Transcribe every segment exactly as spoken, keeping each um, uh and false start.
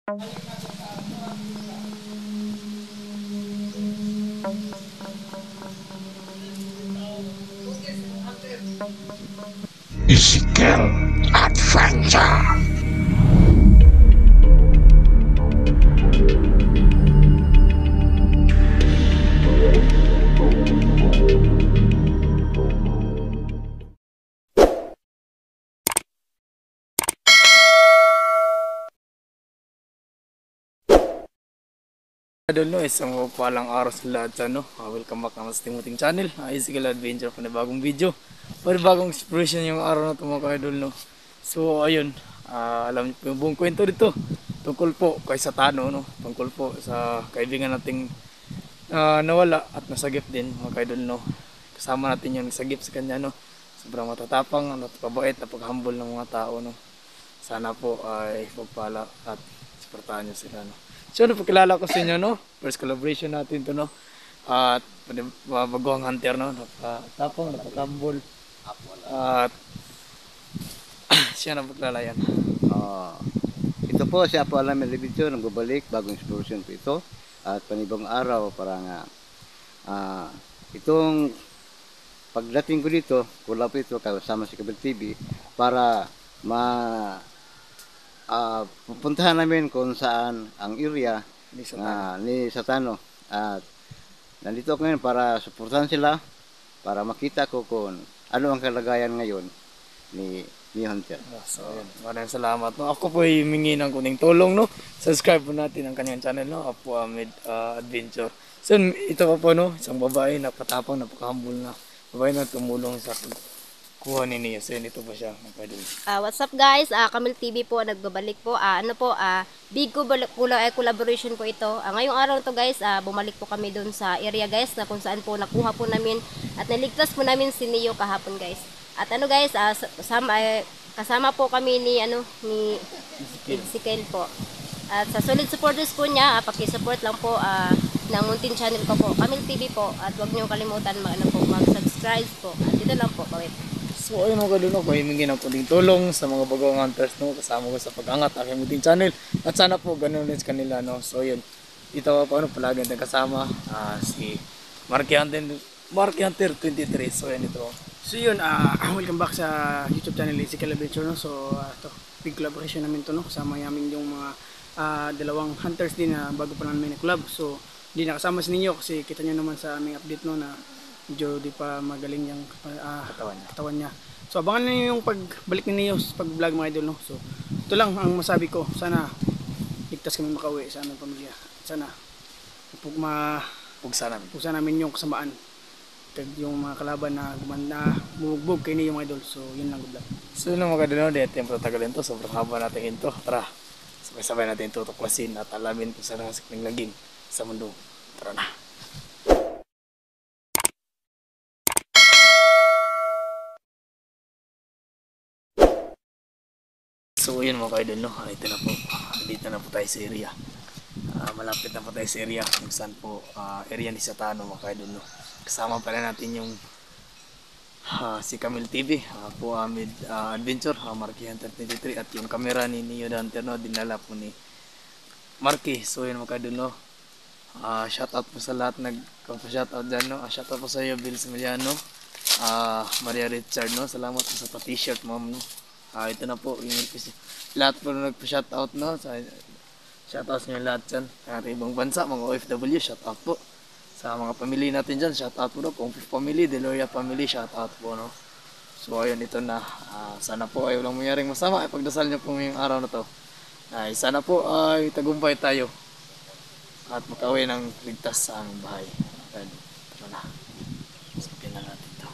Ezekiel Adventure. Idol no, isang palang araw sa lahat sa no. Uh, welcome back naman sa Timuting Channel. Uh, Ezekiel Adventure pa na bagong video. Para bagong expression yung araw na ito mga idol no. So ayun, uh, alam niyo po yung buong kwento dito. Tungkol po kay Satano no. Tungkol po sa kaibigan nating uh, nawala at nasagip din mga idol no. Kasama natin yung nasagip sa kanya no. Sobrang matatapang, napakabait, napaka-humble ng mga tao no. Sana po ay pagpala at suportahan niyo sila no. So ano, pagkilala ko sa inyo no, first collaboration natin to no. At uh, baguang hunter no, napakatapang, napakambol. At siya na pagkilala yan. Uh, ito po si Apo Alam Elevation, nagbabalik, bagong explosion po ito. At panibang araw para nga uh, itong pagdating ko dito, kula po ito kasama si Kabel T V para ma uh, pupuntahan namin kung saan ang area Ni Satano. uh, ni Satano. At nandito ako ngayon para suportahan sila, para makita ko kung ano ang kalagayan ngayon ni ni Hunter. So, yun. Maraming salamat. No? Ako po ay humingi ng kuning tulong. No? Subscribe po natin ang kanyang channel. No? Apo Ahmed uh, Adventure. So, ito pa po, no? Isang babae, napatapang, napakahambol na babae na tumulong sa kuha ni Nia. So, yun, ito po siya. Uh, what's up guys? Uh, Camille T V po, nagbabalik po. Uh, ano po, uh, big uh, collaboration po ito. Uh, ngayong araw to guys, uh, bumalik po kami dun sa area guys na kung saan po nakuha po namin at naligtas po namin si Neo kahapon guys. At ano guys, uh, kasama, uh, kasama po kami ni ano ni Ezekiel po. At sa solid supporters po niya, uh, paki-support lang po uh, ng munting channel ko po, Camille T V po. At huwag niyo kalimutan mag, ano po, mag-subscribe po. At dito lang po, bawit. So ayun mga kadun ako, himingi ng kuling tulong sa mga bagong hunters no, kasama ko sa pag-angat aking munting channel. At sana po ganun din sa kanila no. So yun, dito ako ano, palagi natin kasama uh, si Marky Hunter, Marky Hunter twenty-three. So yan ito. So yun, uh, welcome back sa YouTube channel Ezekiel Adventure no. So uh, to, big collaboration namin to no. Kasama namin yung mga uh, dalawang hunters din na bago pa namin na-collab. So hindi nakasama si Ninyo kasi kita niyo naman sa aming update no na medyo di pa magaling yung uh, katawan, niya. katawan niya. So abangan niyo yung pagbalik ni Neo sa pag-vlog mga idol no. So ito lang ang masabi ko. Sana ligtas kami makauwi sa aming pamilya. Sana pugma Pugsa namin. Pugsa namin yung kasamaan. Yung mga kalaban na gumanda bumugbog kay Neo mga idol. So yun lang, good luck. So yun lang mga kadun, di natin patagalin to. Sobrang haba natin ito. Tara, sabay-sabay natin ito tuklasin at alamin kung saan nakasik ng lagim sa mundo. Tara na. So yun mga kaidol no, ito na po, dito na po tayo sa area. Uh, malapit na po tayo sa area kung saan po uh, area ni Satano mga kaidol no. Kasama pala natin yung uh, si Camille T V, uh, po Ahmed uh, Adventure, uh, Marky Hunter twenty-three at yung camera ni Neo Hunter no, dinala po ni Marky. So yun mga kaidol no, uh, shout out po sa lahat nagpa-shout out dyan no. Uh, shout out po sa iyo Bill Similiano, uh, Maria Richard no, salamat po sa pa-t-shirt ma'am no. Uh, ito na po yung lahat po na nagpa-shoutout no. Sa shoutouts nyo lahat dyan sa ibang bansa, mga O F W, shoutout po sa mga pamilya natin dyan, shoutout po no. Kung family, Deloria family, shoutout po no. So ayun, ito na, uh, sana po ay walang mangyaring masama, ay pagdasal nyo po ngayong araw na to ay sana po ay tagumpay tayo at makauwi ng ligtas sa aming bahay. Ayan, ito na, sabihin na natin ito.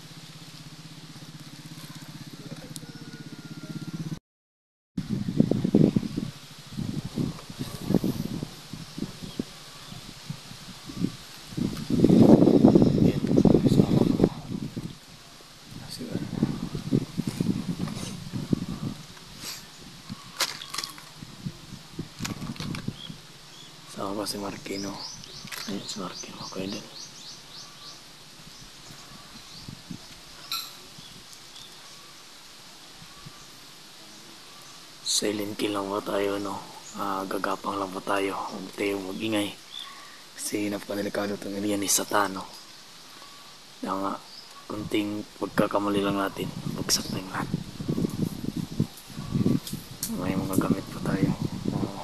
Sama si Marquino. Ayun si Marquino. Okay din. Silent kill lang ba tayo no? ah, gagapang lang po tayo. Huwag tayo mag-ingay. Kasi napakadelikado itong area ni Satano. Kaya nga, kunting pagkakamali lang natin, bagsak na yung lahat. May mga gamit pa tayo. Uh,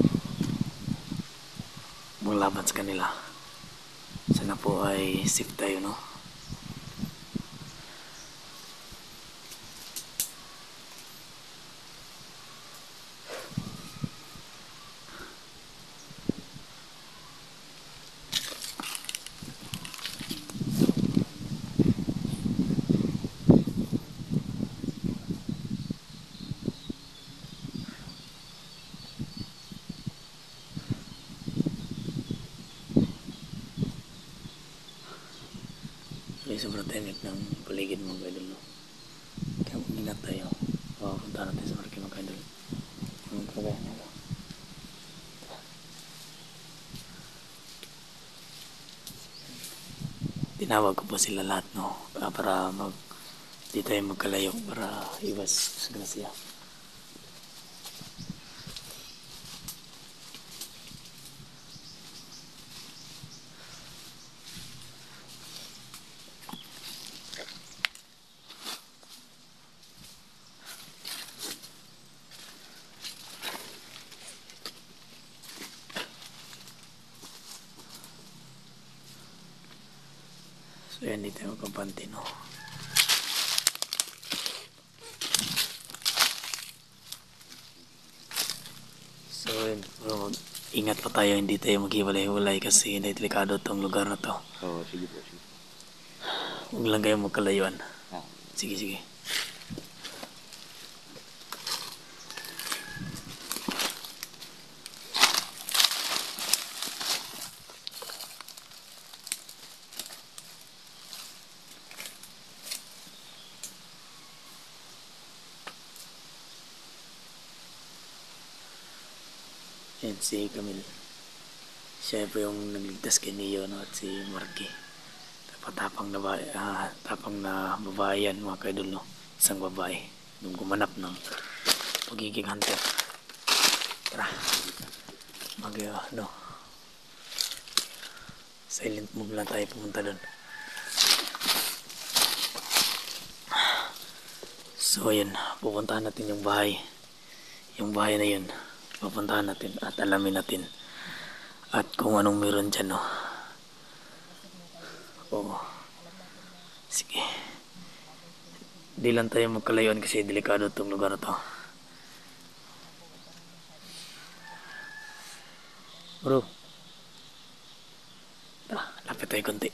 Manglaban sa kanila. Sana po ay safe tayo, no? Kaya sobrang tahimik ng paligid mga idol, no? Kaya mag-ingat tayo. Papunta natin sa market mga idol. Yung kagaya nila. Tinawag ko po sila lahat, no? Ah, para mag di tayo magkalayo para iwas sa grasya. So yan, dito yung kampante, no? So yun, bro, ingat pa tayo, hindi tayo maghiwalay-hiwalay kasi delikado tong lugar na to. Oo, sige po, sige. Huwag lang kayo magkalayuan. Ah. Sige, sige. Yan si Camille. Siya po yung nagligtas kay Neo, no? At si Marky. Tapatapang na, ba ah, tapang na babae yan mga kaidol, no? Isang babae nung gumanap ng pagiging hunter. Tara, mag uh, no silent move lang tayo pumunta doon. So ayan, pupuntahan natin yung bahay. Yung bahay na yun pupuntahan natin at alamin natin at kung anong meron dyan, no? Oo, sige, di lang tayo magkalayuan kasi delikado itong lugar na to. Bro, tara, lapit tayo konti.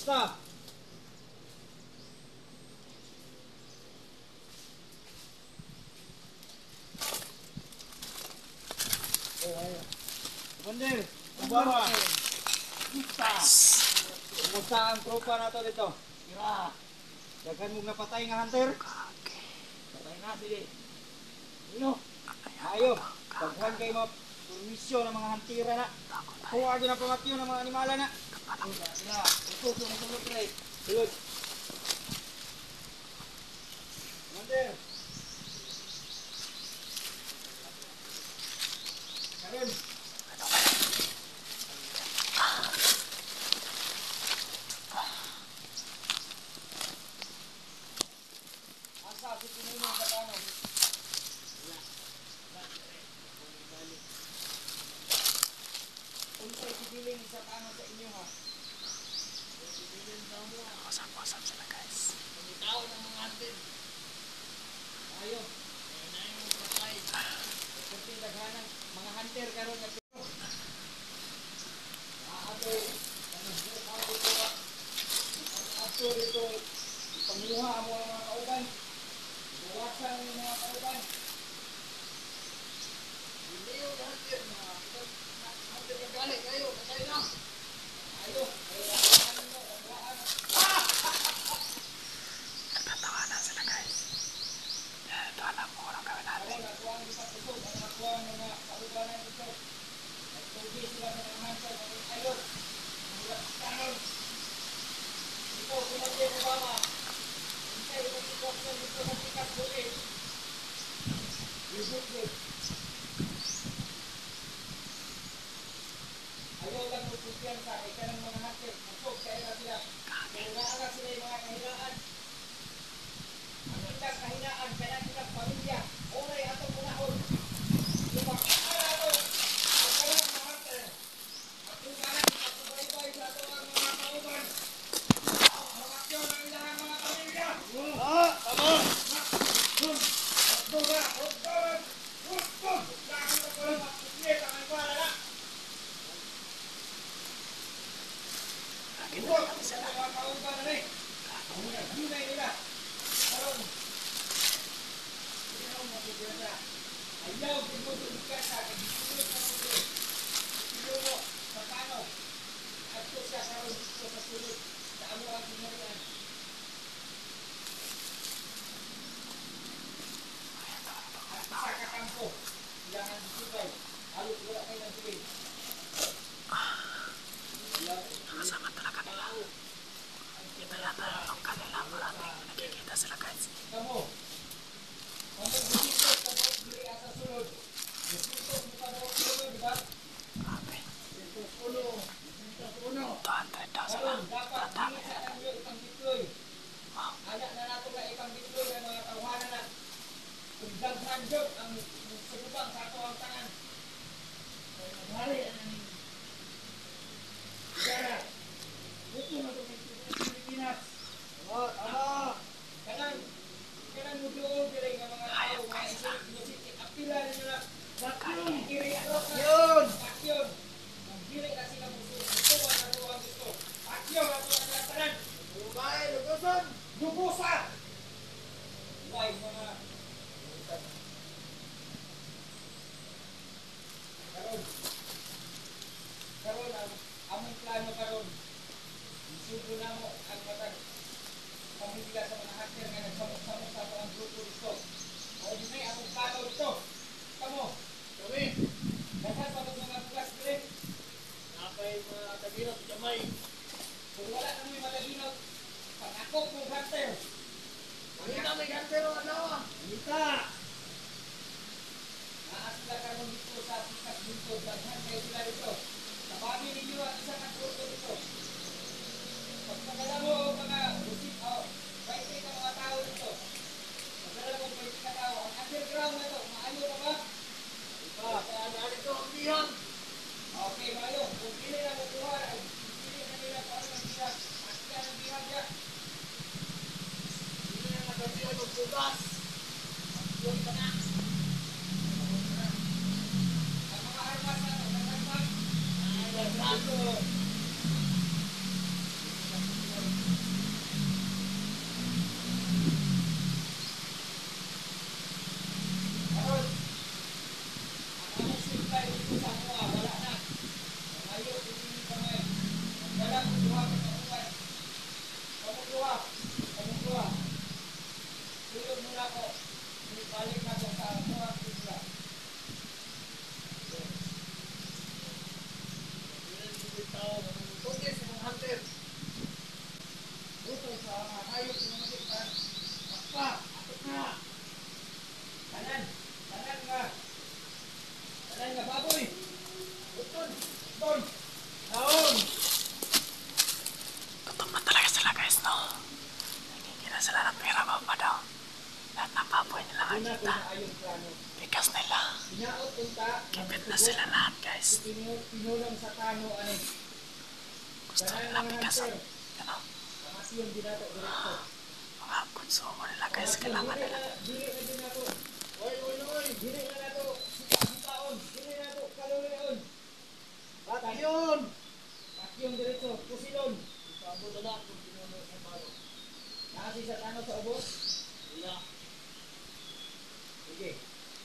Basta. Bandel, kumbawa. Kumusta ang tropa na to dito? Mira. Daghan mong napatay nga hunter? Patay na, sige. Ano? Ayo. Daghan kayo mga permisyon ng mga hantira na. Kuha din ang pamatyo ng mga animala na. Sila, utos yung masulog pre. Sulod. Commander. Karim. Asa, susunod mo sa tanong. Unsay sibiling sa tanong sa inyo ha? Wasap-wasap sila guys. Tao ng mga hunter. Ayo. Na yung patay. Kasi daghanang mga hunter karon nga pero. Ato, ano dito ba? Ato dito panguha ang mga kauban. Bawasan ang mga kauban. Hindi yung hunter mga hunter ka balik kayo, patay na. Ayo, ayo mo, paglaan. Nagtatawanan sila guys. Yan, ito alam mo kung anong gawin natin. Ako, nakuha ang isa kusog, ang nakuha ang mga kaubanan dito. Nagtugi sila ng mga hunter, ng ayot. Ang kanon. Ito, Kumandir Obama. Hindi, itong sitwasyon dito sa Pikas Bulit. Rebuke it. Ayaw lang mo kumpiyansa, ika ng mga hunter. Kusog, kaya na sila. Kaya na sila yung mga kahinaan. Ang ilang kahinaan, kaya ilang pamilya. Oray atong unahon. Yung mga ato, ang kanyang mga hunter. At yung kanan, pagsubaybay sa ato ang mga kauban. Mga aksyon ng ilang mga pamilya. Ah, tama. Huwag ba? Huwag ba? Huwag ba? Dahil na pala magpuplit ang iwala na. Huwag sa mga kauban na rin. Hinay nila. Karon. Ayaw mo kumpiyansa. Ayaw mo kumpiyansa. Kagisulit na mo rin. Ayaw mo. Sa paano? At ito siya karon dito sa sulod. Sa amo ang ginarian. At isa ka kampo. Ilangan disubay. Halos wala kayo ng tuwid. Kasama talaga nila. Ito yata yung kanila. Maraming nakikita sila guys. Kamu. Kamu dito sa bawat diri sa sulod. Dito mo pa daw sulod, di ba? Grabe. Dito puno. Dito puno. two hundred daw sila. Karon dapat Matami dili sa nila. kanyo itang bitloy. Wow. Anak na nato nga itang bitloy ng mga tawhanan na. Kung daghan jud ang sugubang sa ato ang tangan. Hari ang Gara. Buto na itong Pilipinas. Tama, tama. Kanang, kanang muduol kaya nga mga tao, mga inusitik. Apila ninyo na. Bakyon. Kiri, bakyon. Bakyon. Magdili na sila musuh. Ito ang naruang gusto. Bakyon ang mga nagtanan. Lugay, lugusan. Lugusa. Lugay, mga karon. Karon ang among plano karon. Isugo na mo ang matag pamilya sa mga hunter nga nagsamok-samok sa ato ang grupo dito. O di may among plano dito. Kamo. Kami. Dapat pa mga bukas dire. Napay mga taginot gamay. Kung wala na may mataginot, pangakop mo hunter. Pangita may hunter o ano? Pangita. Naas sila karon dito sa Pikas Buntod. Daghan kayo sila dito. Tababi ninyo ang isa ka grupo dito. Pagkakala mo mga busik, oh, baiti ka mga tao dito. Pagkakala mo baiti ka tao, ang underground na to, maayo ka ba? Iba, kaya nalit ko ang bihang. Okay, maayo. Kung pili na makuha, ay pili na nila paano ng bihang. Asya ng bihang niya. Pili na nagabihang magbugas. Yung ka na. Ang mga armas na to, ang armas. Ay, ang baba daw. Lahat ng baboy nila Doon na nakikita. pinaayon plano. Bigas nila. Inaot unta. Kipit na sila lahat guys. Pinu- Pinulong sa tano ani. Gusto Kanang nila mga bigas. hunter. Ano? Kamasiyon dinato diretso. Mga konsumo nila guys. Kailangan nila. Dili na din nato. Oy oy oy, dili na nato. Sita-sitaon, dili na nato kalulion. Bakyon. Bakyon diretso, kusilon. Pabo na lang kung pinuno sa balo. Nasi sa tano sa ubos? Wala. Sige.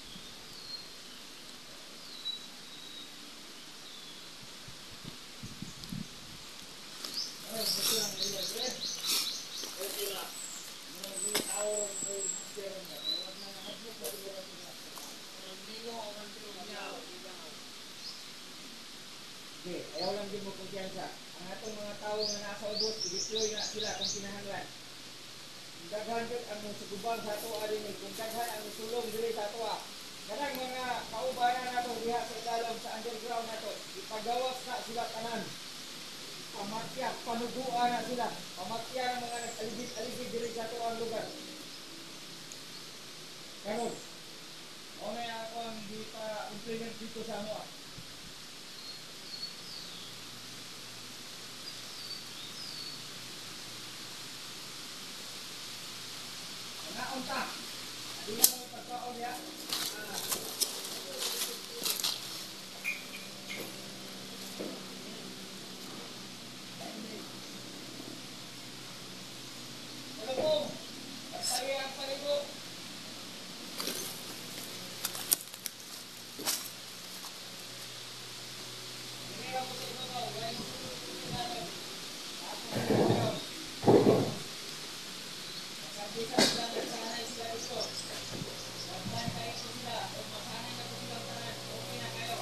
Ay, buti lang nila, eh. Okay lang. Mga tao ay magkaroon na. Kaya wag na nakapot na rin ang mga. Ang nilo o ang tinaw. Sige, ayaw lang din mo kumpiyansa. Ang atong mga tao nga nasa ubos, i-deploy na sila kung kinahanglan. Kung daghan yun ang sugubang sa ato alin eh. Kung daghan ang sulong dili sa ato ah. Kanang mga kaubayan nato diha sa ikalong sa underground nato. Ipagawas na sila tanan. Pamatya, panuguan na sila. Pamatya ng mga nag-aligid-aligid diri sa ato ang lugar. Karon, o may ako ang di pa implement dito sa ano ah. Naon ta. Adi na mo pagkaon ya. Ah. Hello po. Pagpali ang paligo. Hindi ako sa ito ba? Wala yung susunod natin. Ako na ngayon. Sabi sa sila, nagsanay sila dito. Wagtan kayo po sila. O masanay na po silang tanan. Okay na kayo.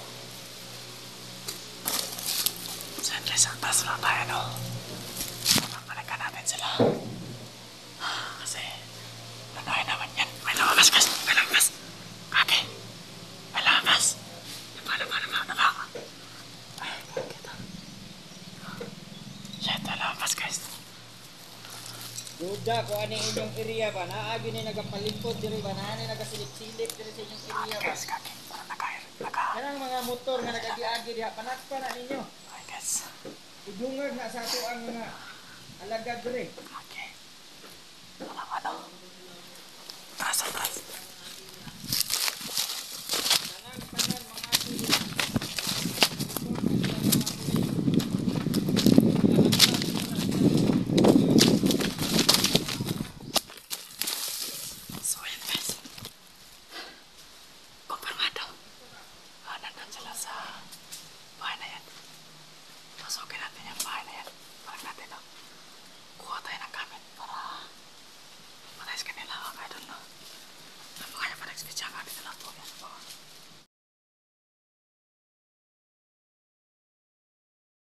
Siyempre sa taas lang tayo no. Pagpapalikan natin sila. Kasi nanahin naman yan. May lawakas guys. May lawakas. Kaki. May lawakas. Napa, napa, napa, napa. Ay, kita. Shit, may lawakas guys. Duda ko ano inyong area ba? Naagi ni nagapalimpod diri ba? Naani nagasilip-silip diri sa inyong area ba? Guys, kaki. Parang nakair. Naka. Kanang mga motor nga nagagi-agi diha panakpa na ninyo. Ay guys. Idungag na sa ato ang mga alagad diri. Okay. Walang ano. Taas ang taas. Tanan tanan mga ati. So ayan guys. Kumpirmado. Ah, nandun sila sa bahay na yan. Pasukin natin yung bahay na yan. Parang natin no. Kuha tayo ng gamit para matayos kanila. Okay, doon no. Napakaya pa next video.